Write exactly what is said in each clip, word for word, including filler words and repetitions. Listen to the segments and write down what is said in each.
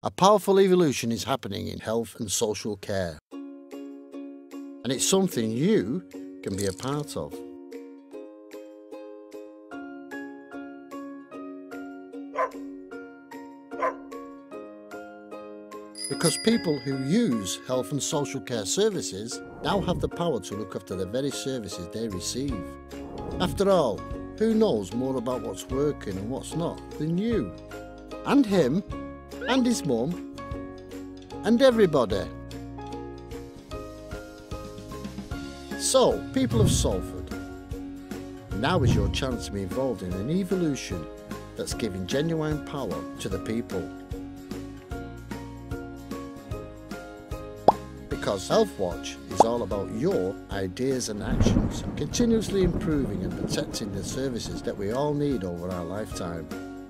A powerful evolution is happening in health and social care, and it's something you can be a part of. Because people who use health and social care services now have the power to look after the very services they receive. After all, who knows more about what's working and what's not than you? And him, and his mum, and everybody. So, people of Salford, now is your chance to be involved in an evolution that's giving genuine power to the people. Because Healthwatch is all about your ideas and actions, continuously improving and protecting the services that we all need over our lifetime.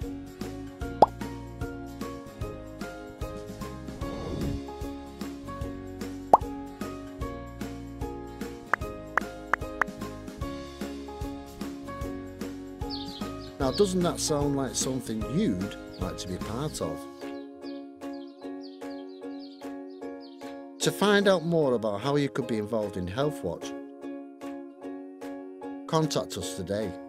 Now, doesn't that sound like something you'd like to be part of? To find out more about how you could be involved in Healthwatch, contact us today.